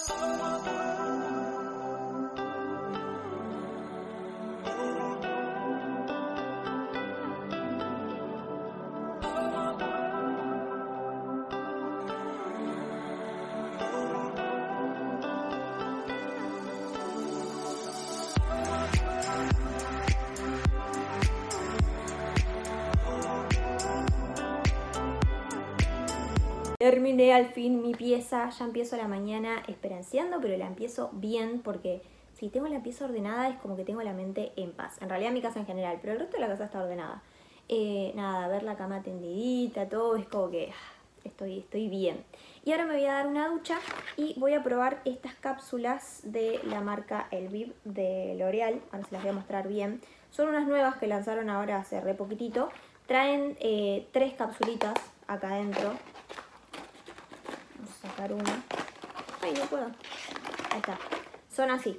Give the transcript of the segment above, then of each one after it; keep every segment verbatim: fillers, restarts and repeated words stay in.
Terminé al fin mi pieza, ya empiezo la mañana esperanciando, pero la empiezo bien porque si tengo la pieza ordenada es como que tengo la mente en paz. En realidad mi casa en general, pero el resto de la casa está ordenada. Eh, nada, ver la cama tendidita, todo es como que estoy, estoy bien. Y ahora me voy a dar una ducha y voy a probar estas cápsulas de la marca Elvive de L'Oreal. Ahora se las voy a mostrar bien. Son unas nuevas que lanzaron ahora hace re poquitito. Traen eh, tres capsulitas acá adentro. Vamos a sacar una. Ay, no puedo. Ahí está. Son así.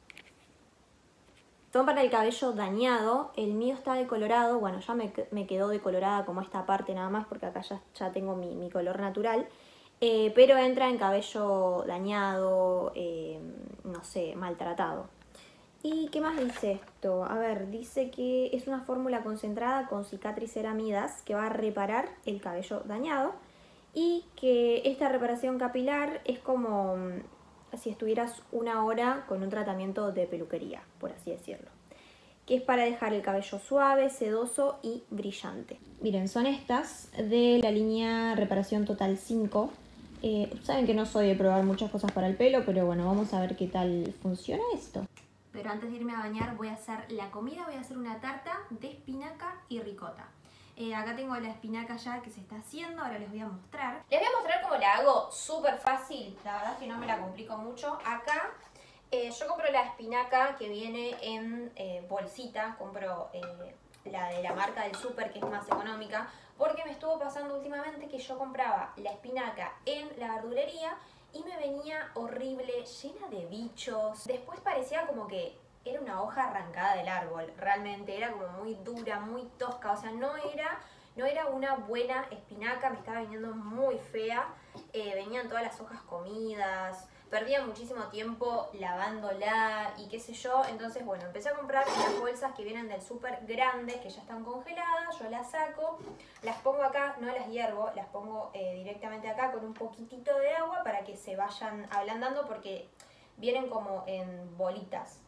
Son para el cabello dañado. El mío está decolorado. Bueno, ya me, me quedó decolorada como esta parte nada más porque acá ya, ya tengo mi, mi color natural. Eh, pero entra en cabello dañado, eh, no sé, maltratado. ¿Y qué más dice esto? A ver, dice que es una fórmula concentrada con cicatriceramidas que va a reparar el cabello dañado. Y que esta reparación capilar es como si estuvieras una hora con un tratamiento de peluquería, por así decirlo. Que es para dejar el cabello suave, sedoso y brillante. Miren, son estas de la línea Reparación Total cinco. Eh, saben que no soy de probar muchas cosas para el pelo, pero bueno, vamos a ver qué tal funciona esto. Pero antes de irme a bañar voy a hacer la comida, voy a hacer una tarta de espinaca y ricota. Eh, acá tengo la espinaca ya que se está haciendo, ahora les voy a mostrar. Les voy a mostrar cómo la hago súper fácil, la verdad es que no me la complico mucho. Acá eh, yo compro la espinaca que viene en eh, bolsita, compro eh, la de la marca del súper que es más económica, porque me estuvo pasando últimamente que yo compraba la espinaca en la verdulería y me venía horrible, llena de bichos. Después parecía como que era una hoja arrancada del árbol, realmente, era como muy dura, muy tosca, o sea, no era, no era una buena espinaca, me estaba viniendo muy fea, eh, venían todas las hojas comidas, perdía muchísimo tiempo lavándola y qué sé yo, entonces bueno, empecé a comprar las bolsas que vienen del súper grandes, que ya están congeladas, yo las saco, las pongo acá, no las hiervo, las pongo eh, directamente acá con un poquitito de agua para que se vayan ablandando porque vienen como en bolitas.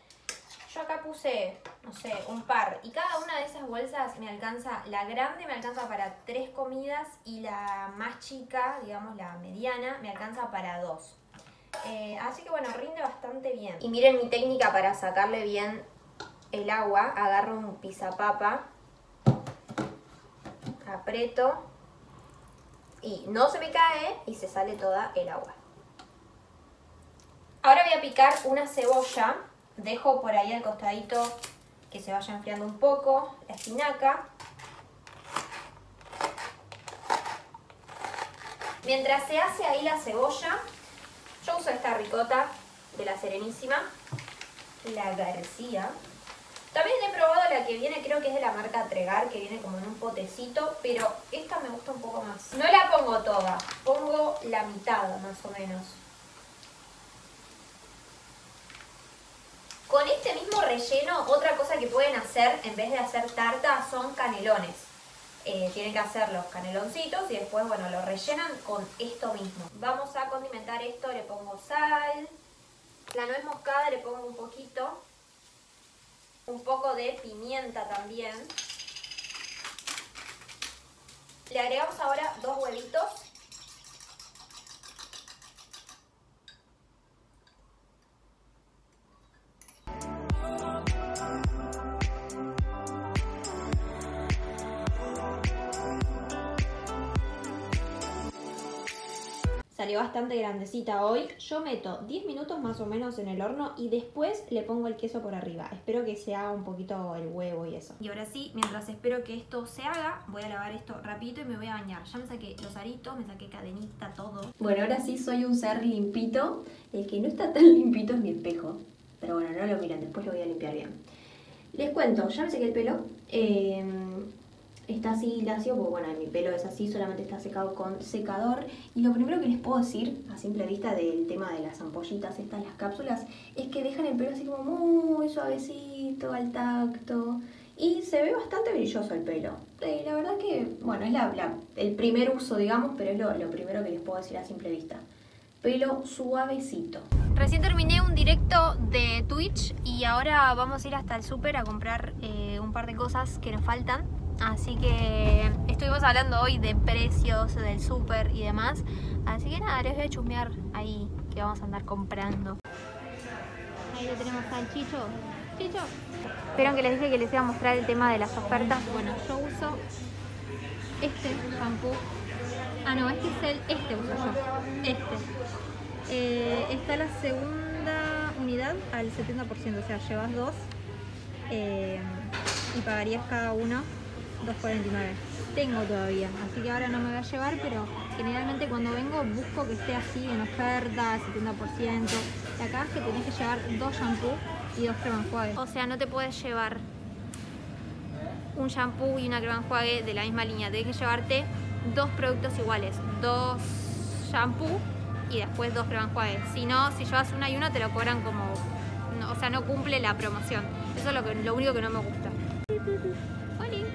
Yo acá puse, no sé, un par y cada una de esas bolsas me alcanza, la grande me alcanza para tres comidas y la más chica, digamos la mediana, me alcanza para dos. Eh, así que bueno, rinde bastante bien. Y miren mi técnica para sacarle bien el agua. Agarro un pisapapa, aprieto y no se me cae y se sale toda el agua. Ahora voy a picar una cebolla. Dejo por ahí al costadito que se vaya enfriando un poco la espinaca. Mientras se hace ahí la cebolla, yo uso esta ricota de la Serenísima, la García. También he probado la que viene, creo que es de la marca Tregar, que viene como en un potecito, pero esta me gusta un poco más. No la pongo toda, pongo la mitad más o menos. Con este mismo relleno, otra cosa que pueden hacer en vez de hacer tarta son canelones. Eh, tienen que hacer los caneloncitos y después, bueno, lo rellenan con esto mismo. Vamos a condimentar esto, le pongo sal, la nuez moscada le pongo un poquito, un poco de pimienta también. Le agregamos ahora dos huevitos. Salió bastante grandecita hoy. Yo meto diez minutos más o menos en el horno y después le pongo el queso por arriba. Espero que se haga un poquito el huevo y eso. Y ahora sí, mientras espero que esto se haga, voy a lavar esto rapidito y me voy a bañar. Ya me saqué los aritos, me saqué cadenita, todo. Bueno, ahora sí soy un ser limpito. El que no está tan limpito es mi espejo. Pero bueno, no lo miren, después lo voy a limpiar bien. Les cuento, ya me saqué el pelo. Eh... está así lacio, porque bueno, mi pelo es así, solamente está secado con secador. Y lo primero que les puedo decir, a simple vista del tema de las ampollitas, estas, las cápsulas, es que dejan el pelo así como muy suavecito, al tacto. Y se ve bastante brilloso el pelo. Eh, la verdad que, bueno, es la, la, el primer uso, digamos, pero es lo, lo primero que les puedo decir a simple vista. Pelo suavecito. Recién terminé un directo de Twitch y ahora vamos a ir hasta el súper a comprar eh, un par de cosas que nos faltan. Así que estuvimos hablando hoy de precios del súper y demás. Así que nada, les voy a chusmear ahí que vamos a andar comprando. Ahí lo tenemos al Chicho. Chicho. Vieron que les dije que les iba a mostrar el tema de las ofertas. Bueno, yo uso este shampoo. Ah, no, este es el... Este uso yo. Este. Eh, está la segunda unidad al setenta por ciento. O sea, llevas dos. Eh, y pagarías cada uno dos cuarenta y nueve. Tengo todavía, así que ahora no me voy a llevar, pero generalmente cuando vengo busco que esté así en oferta, setenta por ciento. Y acá es que tenés que llevar dos shampoos y dos crema enjuague. O sea, no te puedes llevar un shampoo y una crema enjuague de la misma línea. Tenés que llevarte dos productos iguales, dos shampoos y después dos crema enjuague. Si no, si llevas una y una te lo cobran como... No, o sea, no cumple la promoción. Eso es lo, que, lo único que no me gusta. ¡Holi!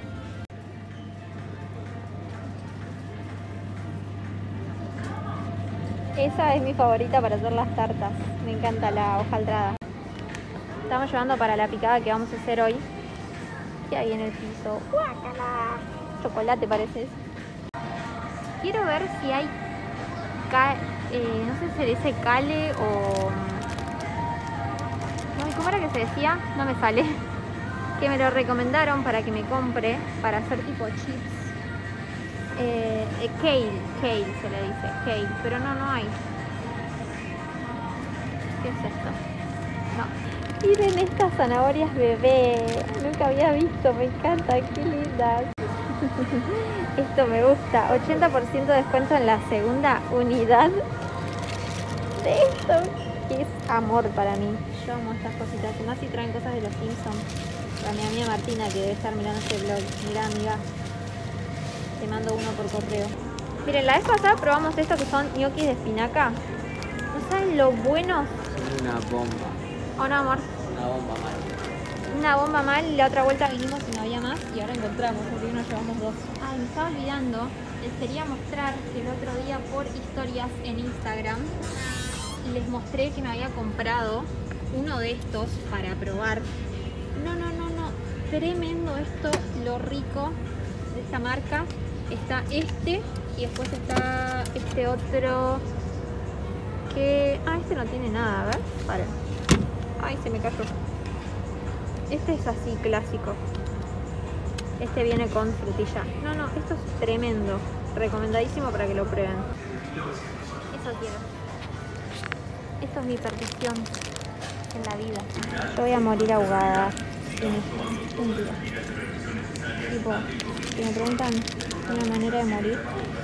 Esa es mi favorita para hacer las tartas. Me encanta la hojaldrada. Estamos llevando para la picada que vamos a hacer hoy. ¿Qué hay en el piso? ¡Guácala! Chocolate parece. Quiero ver si hay... Ca eh, no sé si se dice cale o... No, ¿cómo era que se decía? No me sale. Que me lo recomendaron para que me compre para hacer tipo chips. Eh, eh, kale, kale se le dice, kale, pero no, no hay. ¿Qué es esto? No. Miren estas zanahorias bebé, nunca había visto, me encanta, qué lindas. Esto me gusta, ochenta por ciento de descuento en la segunda unidad de esto, que es amor para mí. Yo amo estas cositas, además si traen cosas de los Simpsons. Para mi amiga Martina que debe estar mirando este vlog. Mirá, amiga. Te mando uno por correo. Miren, la vez pasada probamos estos que son ñoquis de espinaca. ¿No saben lo buenos? Son una bomba. ¿O no, amor? Una bomba mal. Una bomba mal. La otra vuelta vinimos y no había más. Y ahora encontramos, porque nos llevamos dos. Ay, me estaba olvidando. Les quería mostrar que el otro día por historias en Instagram les mostré que me había comprado uno de estos para probar. No, no, no, no. Tremendo esto, lo rico de esta marca. Está este y después está este otro que... Ah, este no tiene nada, a ver, para. Ay, se me cayó. Este es así, clásico. Este viene con frutilla. No, no, esto es tremendo. Recomendadísimo para que lo prueben. Eso quiero. Esto es mi perdición en la vida. Yo voy a morir ahogada en esto, un día. Tipo, si me preguntan una manera de morir,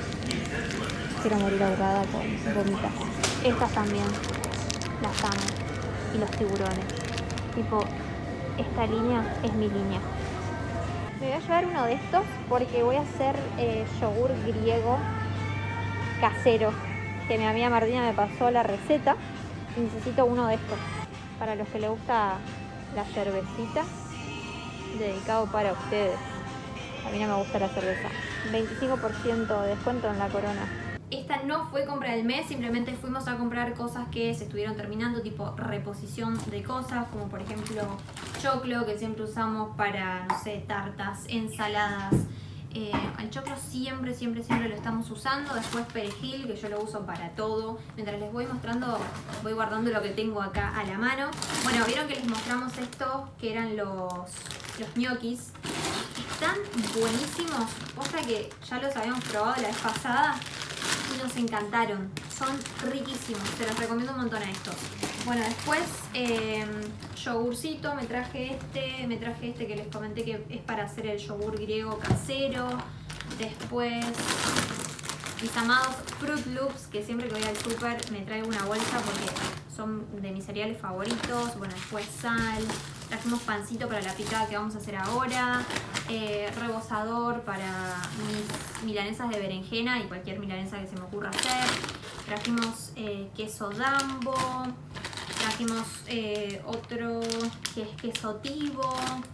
quiero morir ahogada con gomitas. Estas también las amo. Y los tiburones. Tipo, esta línea es mi línea. Me voy a llevar uno de estos porque voy a hacer eh, yogur griego casero. Que mi amiga Martina me pasó la receta. Y necesito uno de estos. Para los que les gusta la cervecita, dedicado para ustedes. A mí no me gusta la cerveza. veinticinco por ciento de descuento en la Corona. Esta no fue compra del mes, simplemente fuimos a comprar cosas que se estuvieron terminando, tipo reposición de cosas, como por ejemplo choclo, que siempre usamos para, no sé, tartas, ensaladas. Eh, el choclo siempre, siempre, siempre lo estamos usando. Después perejil, que yo lo uso para todo. Mientras les voy mostrando, voy guardando lo que tengo acá a la mano. Bueno, vieron que les mostramos estos, que eran los, los ñoquis. Están buenísimos. Cosa que ya los habíamos probado la vez pasada y nos encantaron. Son riquísimos. Se los recomiendo un montón a estos. Bueno, después eh, yogurcito, me traje este, me traje este que les comenté que es para hacer el yogur griego casero. Después mis amados Fruit Loops, que siempre que voy al súper me traigo una bolsa porque son de mis cereales favoritos. Bueno, después sal, trajimos pancito para la picada que vamos a hacer ahora, eh, rebozador para mis milanesas de berenjena y cualquier milanesa que se me ocurra hacer. Trajimos eh, queso Dambo, trajimos eh, otro que es queso Tivo,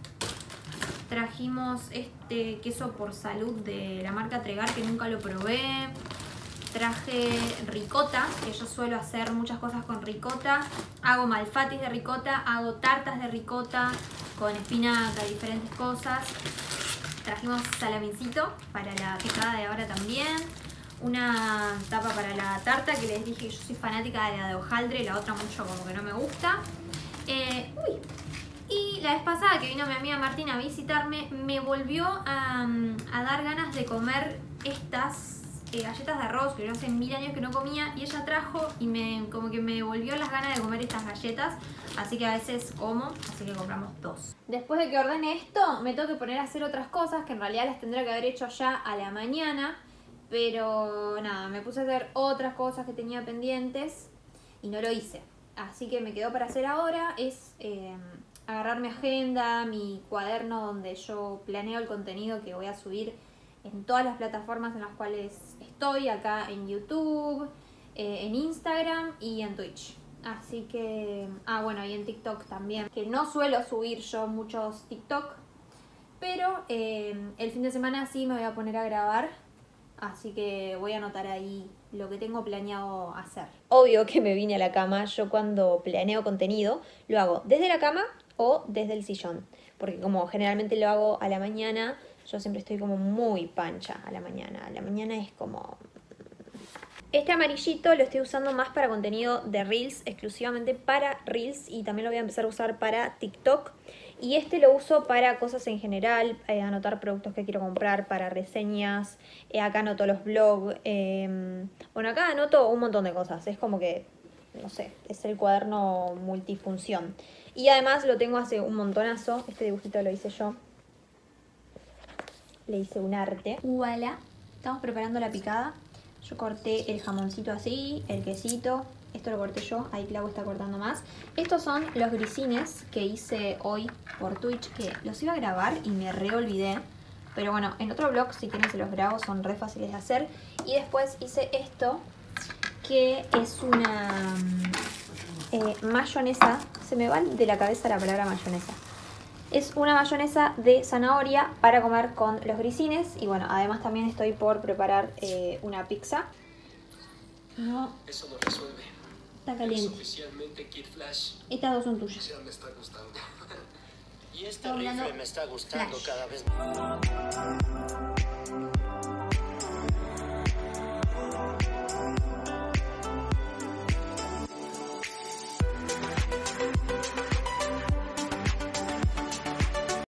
trajimos este queso por salud de la marca Tregar que nunca lo probé. Traje ricota, que yo suelo hacer muchas cosas con ricota. Hago malfatis de ricota, hago tartas de ricota con espinaca y diferentes cosas. Trajimos salamincito para la picada de ahora también. Una tapa para la tarta, que les dije que yo soy fanática de la de hojaldre, la otra mucho como que no me gusta. Eh, uy. Y la vez pasada que vino mi amiga Martina a visitarme, me volvió a, a dar ganas de comer estas Eh, galletas de arroz que yo hace mil años que no comía, y ella trajo y me como que me volvió las ganas de comer estas galletas, así que a veces como, así que compramos dos. Después de que ordene esto, me tengo que poner a hacer otras cosas que en realidad las tendría que haber hecho ya a la mañana, pero nada, me puse a hacer otras cosas que tenía pendientes y no lo hice, así que me quedó para hacer ahora es eh, agarrar mi agenda, mi cuaderno donde yo planeo el contenido que voy a subir en todas las plataformas en las cuales estoy, acá en YouTube, eh, en Instagram y en Twitch. Así que... Ah, bueno, y en TikTok también. Que no suelo subir yo muchos TikTok, pero eh, el fin de semana sí me voy a poner a grabar. Así que voy a anotar ahí lo que tengo planeado hacer. Obvio que me vine a la cama. Yo cuando planeo contenido lo hago desde la cama o desde el sillón. Porque como generalmente lo hago a la mañana... Yo siempre estoy como muy pancha a la mañana. A la mañana es como... Este amarillito lo estoy usando más para contenido de Reels, exclusivamente para Reels. Y también lo voy a empezar a usar para TikTok. Y este lo uso para cosas en general, eh, anotar productos que quiero comprar, para reseñas. Eh, acá anoto los blogs. Eh, bueno, acá anoto un montón de cosas. Es como que, no sé, es el cuaderno multifunción. Y además lo tengo hace un montonazo. Este dibujito lo hice yo. Le hice un arte. Voilà. Estamos preparando la picada. Yo corté el jamoncito así, el quesito. Esto lo corté yo. Ahí Clau está cortando más. Estos son los grisines que hice hoy por Twitch, que los iba a grabar y me re olvidé. Pero bueno, en otro vlog, si quieren se los grabo, son re fáciles de hacer. Y después hice esto, que es una eh, mayonesa. Se me va de la cabeza la palabra mayonesa. Es una mayonesa de zanahoria para comer con los grisines. Y bueno, además también estoy por preparar eh, una pizza. No. Eso no resuelve. Está caliente. Es oficialmente Kid Flash. Estas dos son tuyas. Ya me está gustando. Y este rifle me está gustando Flash. cada vez más.